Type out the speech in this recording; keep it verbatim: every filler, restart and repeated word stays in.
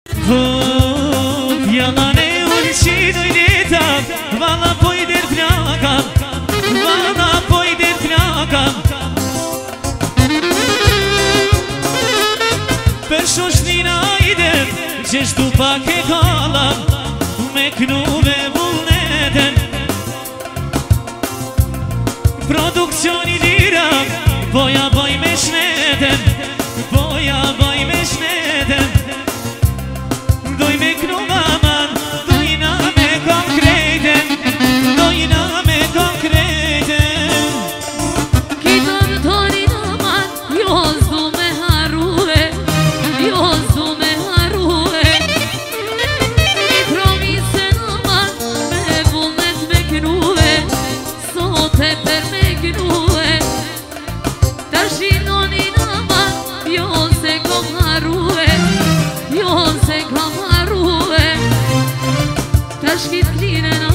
Yalanı ulçi duydita Vala pojder traka Vala pojder traka Per shoshtina idem Qeshtu pak e kalla Me knuve vullneten Produkcioni lira Boja boj me shneten Boja boj me shneten Doj me knuva man Dojna me konkreten Dojna me konkreten Kitam tori naman Jozdu me harue Jozdu me harue Promise naman Me vullnet me knuve Sote per me knuve Tashinoni naman Jo se kom harue Jo se kom harue Tashkit kline naman